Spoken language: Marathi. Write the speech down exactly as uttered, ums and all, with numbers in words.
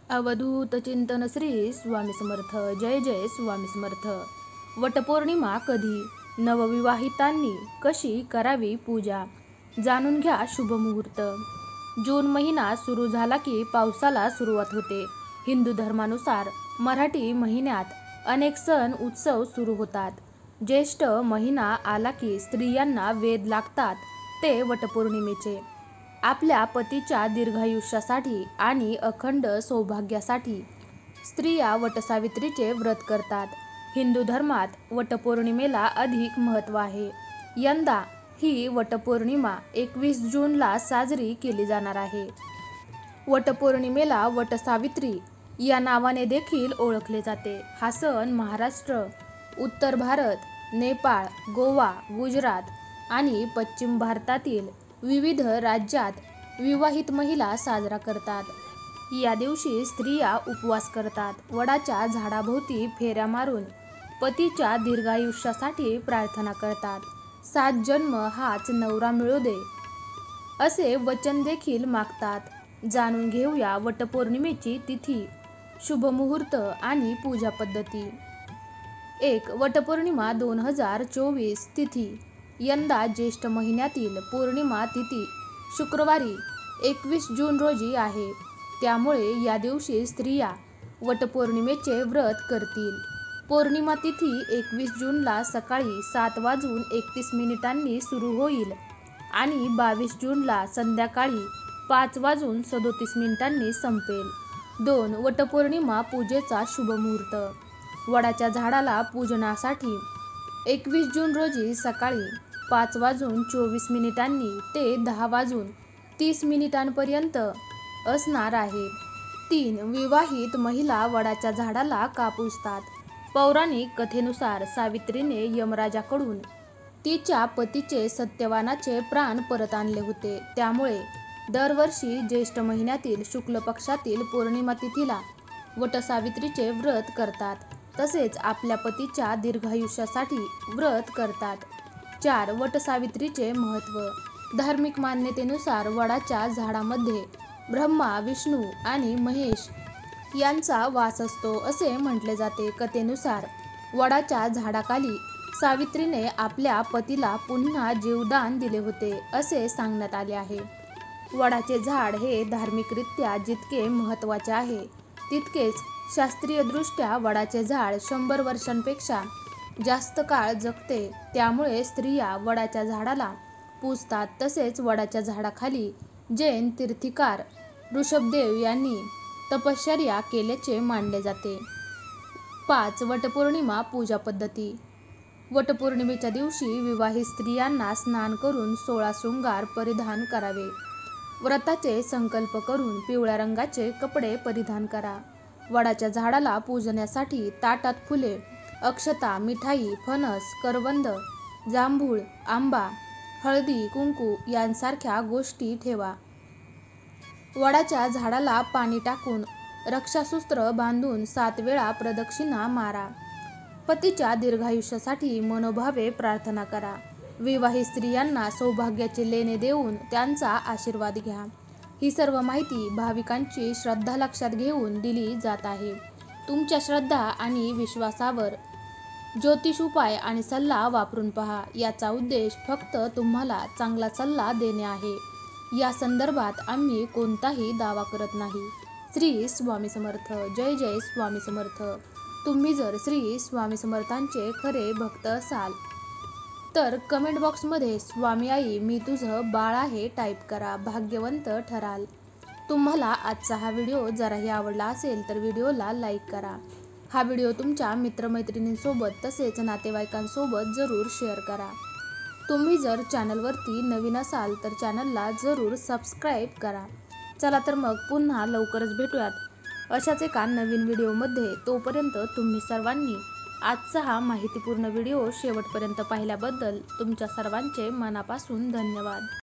अवधूत चिंतन श्री स्वामी समर्थ. जय जय स्वामी समर्थ. वटपौर्णिमा कधी? नवविवाहितांनी कशी करावी पूजा? जाणून घ्या शुभ मुहूर्त. जून महिना सुरू झाला की पावसाला सुरुवात होते. हिंदू धर्मानुसार मराठी महिन्यात अनेक सण उत्सव सुरू होतात. ज्येष्ठ महिना आला की स्त्रियांना वेध लागतात ते वटपौर्णिमेचे. आपल्या पतीच्या दीर्घायुष्यासाठी आणि अखंड सौभाग्यासाठी स्त्रिया वटसावित्रीचे व्रत करतात. हिंदू धर्मात वटपौर्णिमेला अधिक महत्त्व आहे. यंदा ही वटपौर्णिमा एकवीस जूनला साजरी केली जाणार आहे. वटपौर्णिमेला वटसावित्री या नावाने देखील ओळखले जाते. हा सण महाराष्ट्र, उत्तर भारत, नेपाळ, गोवा, गुजरात आणि पश्चिम भारतातील विविध राज्यात विवाहित महिला साजरा करतात. या दिवशी स्त्रिया उपवास करतात. वडाच्या झाडाभोवती फेऱ्या मारून पतीच्या दीर्घायुष्यासाठी प्रार्थना करतात. सात जन्म हाच नवरा मिळू दे असे वचन देखील मागतात. जाणून घेऊया वटपौर्णिमेची तिथी, शुभ मुहूर्त आणि पूजा पद्धती. एक. वटपौर्णिमा दोन हजार चोवीस. तिथी यंदा ज्येष्ठ महिन्यातील पौर्णिमा तिथी शुक्रवारी एकवीस जून रोजी आहे. त्यामुळे या दिवशी स्त्रिया वटपौर्णिमेचे व्रत करतील. पौर्णिमा तिथी एकवीस जूनला सकाळी सात वाजून एकतीस मिनिटांनी सुरू होईल आणि बावीस जूनला संध्याकाळी पाच वाजून सदोतीस मिनिटांनी संपेल. दोन. वटपौर्णिमा पूजेचा शुभ मुहूर्त. वडाच्या झाडाला पूजनासाठी एकवीस जून रोजी सकाळी पाच वाजून चोवीस मिनिटांनी ते दहा वाजून तीस मिनिटांपर्यंत असणार आहे. तीन. विवाहित महिला वडाच्या झाडाला का पूजतात? पौराणिक कथेनुसार सावित्रीने यमराजाकडून तिच्या पतीचे सत्यवानाचे प्राण परत आणले होते. त्यामुळे दरवर्षी ज्येष्ठ महिन्यातील शुक्ल पक्षातील पौर्णिमा तिथीला वटसावित्रीचे व्रत करतात. तसेच आपल्या पतीच्या दीर्घायुष्यासाठी व्रत करतात. चार. वटसावित्रीचे महत्त्व. धार्मिक मान्यतेनुसार वडाच्या झाडामध्ये ब्रह्मा, विष्णू आणि महेश यांचा वास असतो असे म्हटले जाते. कथेनुसार वडाच्या झाडाखाली सावित्रीने आपल्या पतीला पुन्हा जीवदान दिले होते असे सांगण्यात आले आहे. वडाचे झाड हे धार्मिकरित्या जितके महत्त्वाचे आहे तितकेच शास्त्रीयदृष्ट्या वडाचे झाड शंभर वर्षांपेक्षा जास्त काळ जगते. त्यामुळे स्त्रिया वडाच्या झाडाला पूजतात. तसेच वडाच्या झाडाखाली जैन तीर्थंकर ऋषभदेव यांनी तपश्चर्या केल्याचे मानले जाते. पाच. वटपौर्णिमा पूजा पद्धती. वटपौर्णिमेच्या दिवशी विवाहित स्त्रियांना स्नान करून सोळा शृंगार परिधान करावे. व्रताचे संकल्प करून पिवळ्या रंगाचे कपडे परिधान करा. वडाच्या झाडाला पूजण्यासाठी ताटात फुले, अक्षता, मिठाई, फणस, करवंद, जांभूळ, आंबा, हळदी, कुंकू यांसारख्या गोष्टी ठेवा. वडाच्या झाडाला पाणी टाकून रक्षासूत्र बांधून सात वेळा प्रदक्षिणा मारा. पतीच्या दीर्घायुष्यासाठी मनोभावे प्रार्थना करा. विवाहित स्त्रियांना सौभाग्याचे लेणे देऊन त्यांचा आशीर्वाद घ्या. ही सर्व माहिती भाविकांची श्रद्धा लक्षात घेऊन दिली जात आहे. तुमच्या श्रद्धा आणि विश्वासावर ज्योतिष उपाय आणि सल्ला वापरून पहा. याचा उद्देश फक्त तुम्हाला चांगला सल्ला देणे आहे. या संदर्भात आम्ही कोणताही दावा करत नाही. श्री स्वामी समर्थ. जय जय स्वामी समर्थ. तुम्ही जर श्री स्वामी समर्थांचे खरे भक्त असाल तर कमेंट बॉक्समध्ये स्वामी आई मी तुझं बाळ आहे टाईप करा. भाग्यवंत ठराल. तुम्हाला आजचा हा व्हिडिओ जराही आवडला असेल तर व्हिडिओला लाईक करा. हा व्हिडिओ तुमच्या मित्रमैत्रिणींसोबत तसेच नातेवाईकांसोबत जरूर शेअर करा. तुम्ही जर चॅनलवरती नवीन असाल तर चॅनलला जरूर सबस्क्राईब करा. चला तर मग पुन्हा लवकरच भेटूयात अशाच एका नवीन व्हिडिओमध्ये. तोपर्यंत तुम्ही सर्वांनी आजचा हा माहितीपूर्ण व्हिडिओ शेवटपर्यंत पाहिल्याबद्दल तुमच्या सर्वांचे मनापासून धन्यवाद.